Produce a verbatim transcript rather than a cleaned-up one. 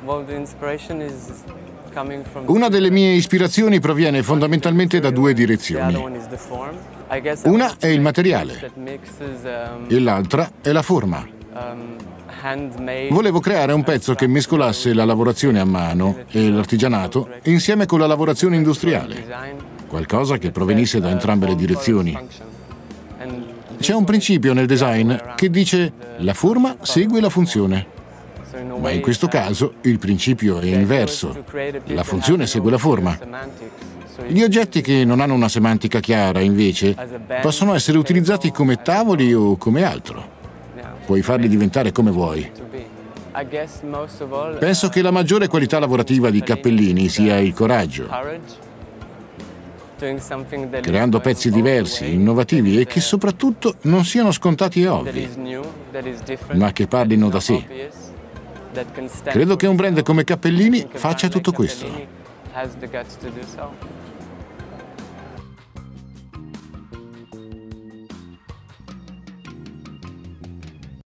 Una delle mie ispirazioni proviene fondamentalmente da due direzioni. Una è il materiale e l'altra è la forma. Volevo creare un pezzo che mescolasse la lavorazione a mano e l'artigianato insieme con la lavorazione industriale, qualcosa che provenisse da entrambe le direzioni. C'è un principio nel design che dice la forma segue la funzione, ma in questo caso il principio è inverso, la funzione segue la forma. Gli oggetti che non hanno una semantica chiara, invece, possono essere utilizzati come tavoli o come altro. Puoi farli diventare come vuoi. Penso che la maggiore qualità lavorativa di Cappellini sia il coraggio, creando pezzi diversi, innovativi e che soprattutto non siano scontati e ovvi, ma che parlino da sé. Credo che un brand come Cappellini faccia tutto questo.